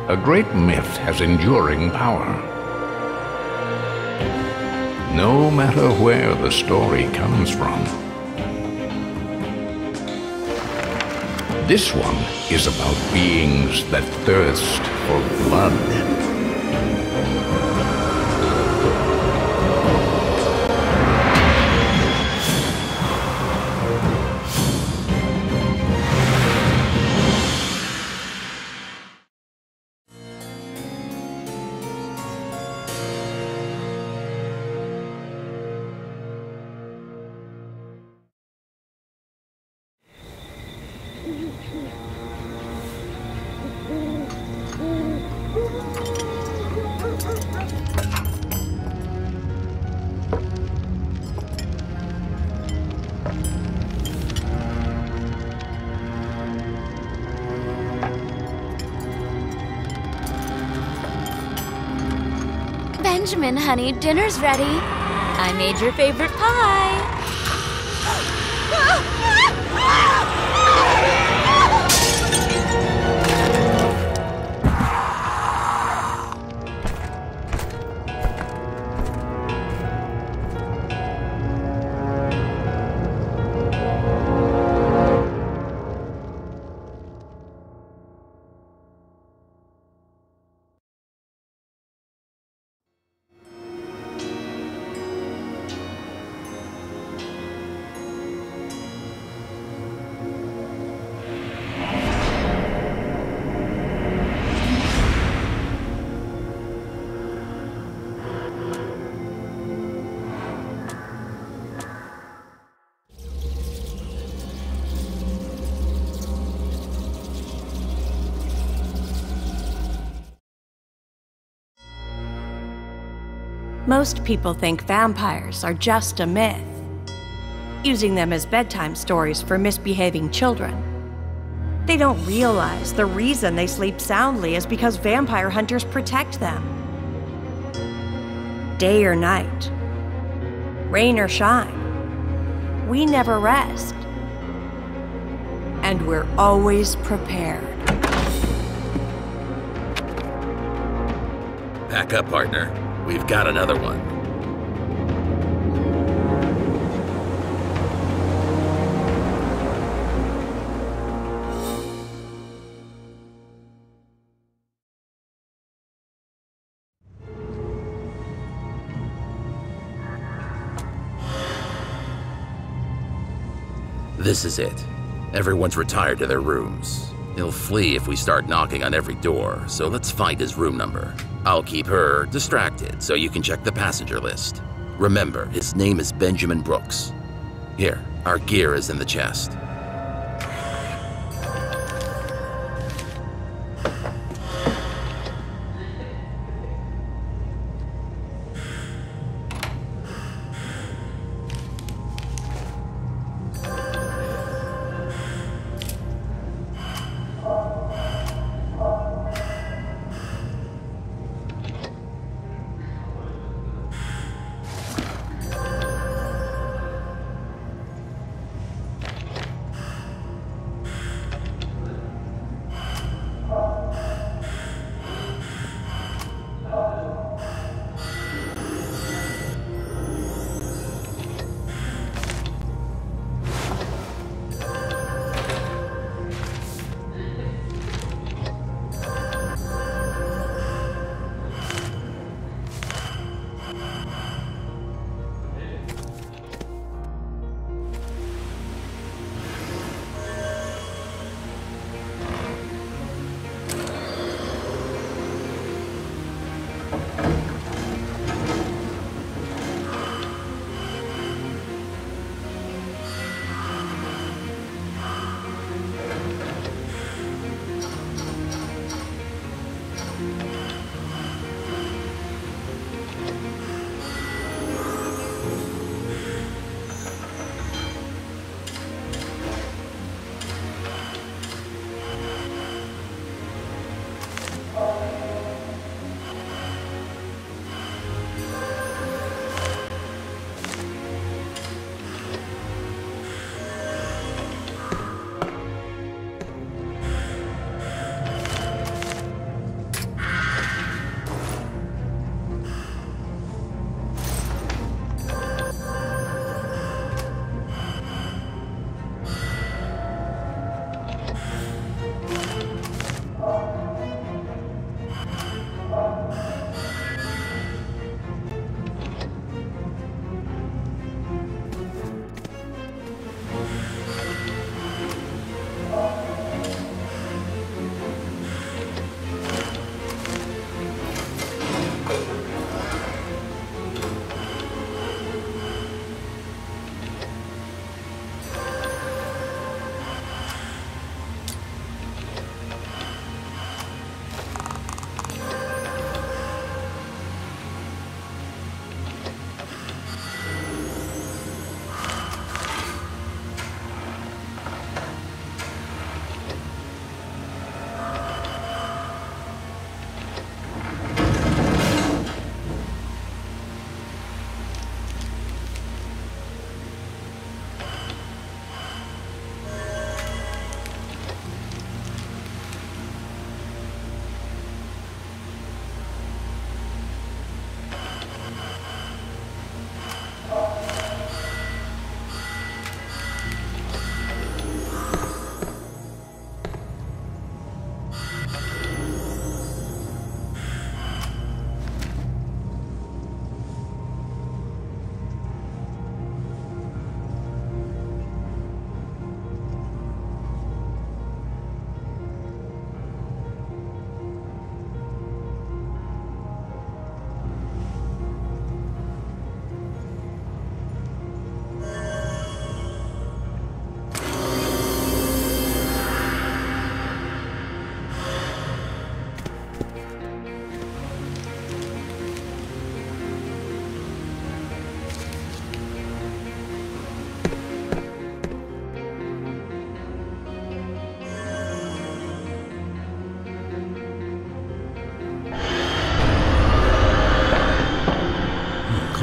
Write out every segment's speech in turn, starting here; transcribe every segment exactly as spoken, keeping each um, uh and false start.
A great myth has enduring power. No matter where the story comes from. This one is about beings that thirst for blood. Benjamin, honey, dinner's ready. I made your favorite pie. Most people think vampires are just a myth, using them as bedtime stories for misbehaving children. They don't realize the reason they sleep soundly is because vampire hunters protect them. Day or night, rain or shine, we never rest. And we're always prepared. Pack up, partner. We've got another one. This is it. Everyone's retired to their rooms. He'll flee if we start knocking on every door, so let's find his room number. I'll keep her distracted so you can check the passenger list. Remember, his name is Benjamin Brooks. Here, our gear is in the chest.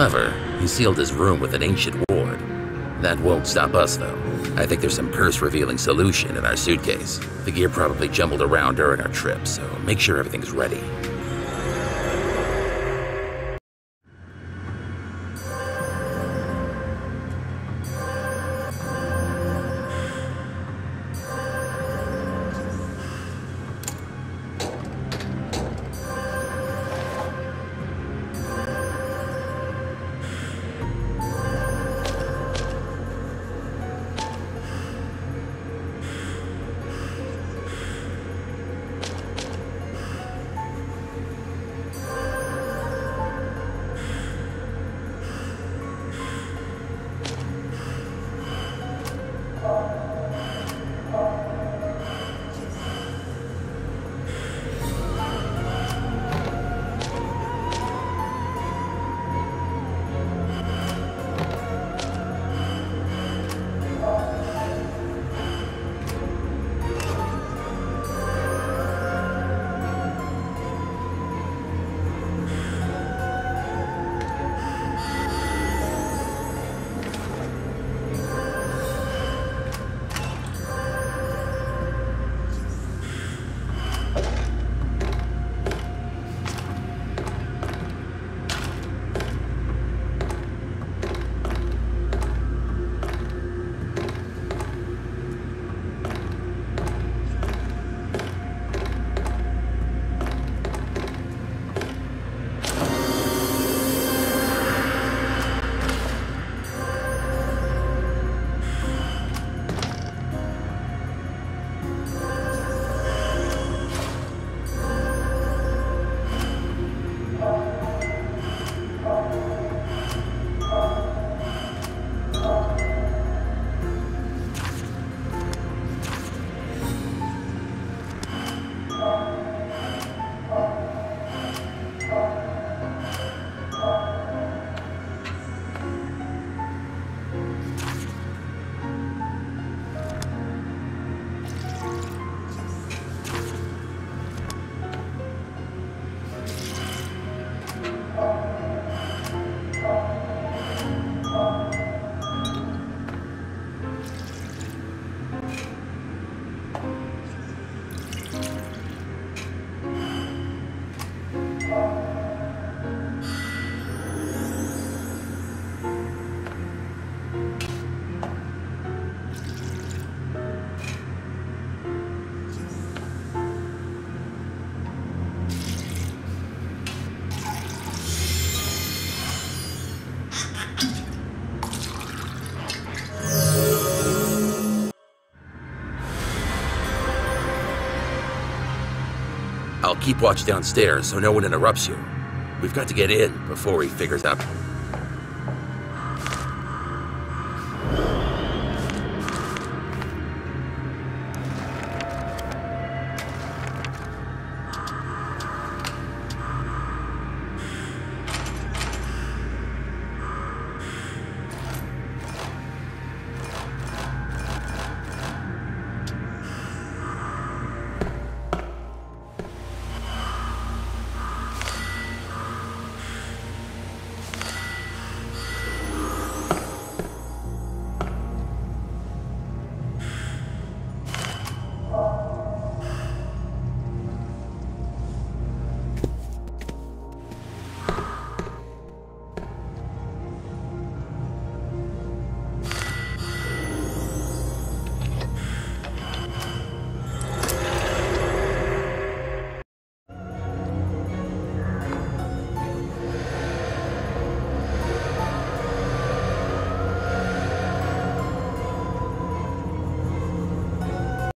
Clever. He sealed his room with an ancient ward. That won't stop us, though. I think there's some curse-revealing solution in our suitcase. The gear probably jumbled around during our trip, so make sure everything's ready. I'll keep watch downstairs so no one interrupts you. We've got to get in before he figures out